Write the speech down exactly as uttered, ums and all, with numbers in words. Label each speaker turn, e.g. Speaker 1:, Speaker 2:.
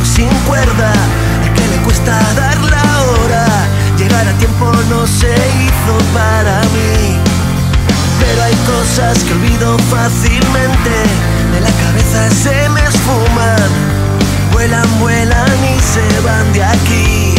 Speaker 1: sin cuerda, al que le cuesta dar la hora. Llegar a tiempo no se hizo para mí, pero hay cosas que olvido fácilmente, de la cabeza se me esfuman, vuelan, vuelan y se van de aquí.